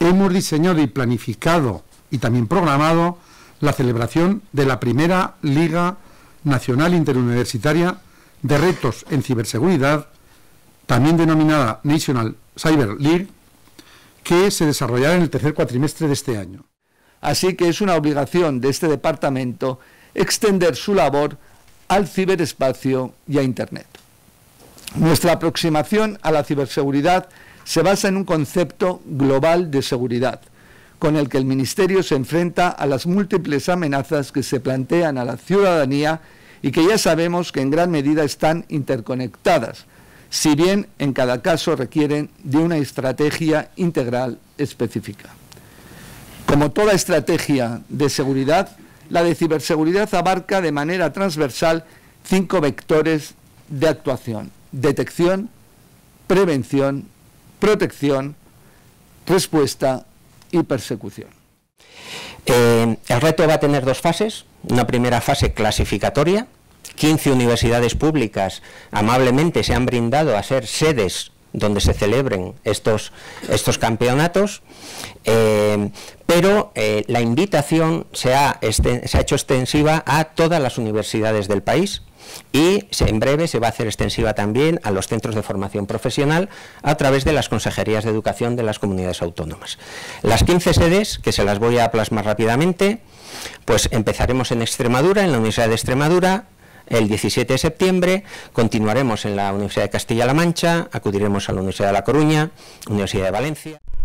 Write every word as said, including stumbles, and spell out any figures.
hemos diseñado y planificado y también programado la celebración de la primera Liga Nacional Interuniversitaria de Retos en Ciberseguridad, también denominada National Cyber League, que se desarrollará en el tercer cuatrimestre de este año. Así que es una obligación de este departamento extender su labor al ciberespacio y a Internet. Nuestra aproximación a la ciberseguridad se basa en un concepto global de seguridad, con el que el Ministerio se enfrenta a las múltiples amenazas que se plantean a la ciudadanía y que ya sabemos que en gran medida están interconectadas, si bien en cada caso requieren de una estrategia integral específica. Como toda estrategia de seguridad, la de ciberseguridad abarca de manera transversal cinco vectores de actuación: detección, prevención, protección, respuesta y persecución. Eh, el reto va a tener dos fases. Una primera fase clasificatoria. quince universidades públicas amablemente se han brindado a ser sedes donde se celebren estos, estos campeonatos, eh, pero eh, la invitación se ha, este, se ha hecho extensiva a todas las universidades del país y se, en breve se va a hacer extensiva también a los centros de formación profesional a través de las consejerías de educación de las comunidades autónomas. Las quince sedes, que se las voy a plasmar rápidamente, pues empezaremos en Extremadura, en la Universidad de Extremadura, el diecisiete de septiembre, continuaremos en la Universidad de Castilla-La Mancha, acudiremos a la Universidad de La Coruña, Universidad de Valencia.